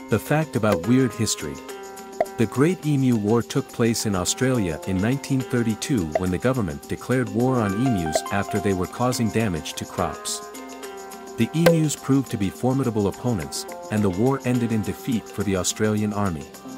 The fact about weird history. The Great Emu War took place in Australia in 1932 when the government declared war on emus after they were causing damage to crops. The emus proved to be formidable opponents, and the war ended in defeat for the Australian army.